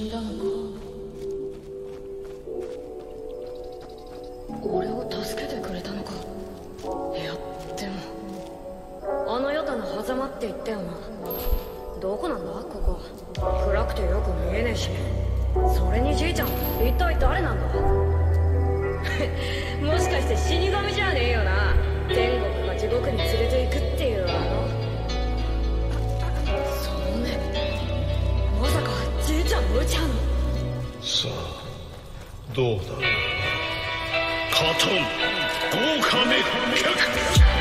んだのか。俺を助けてくれたのか。いやでもあの夜棚狭間って言ったよな。どこなんだここ。暗くてよく見えねえし。それにじいちゃん一体誰なんだ。もしかして死神じゃねえよな。天国が地獄に連れて行くっていうその目、まさかじいちゃん無茶の。 さあどうだカトン豪華滅却。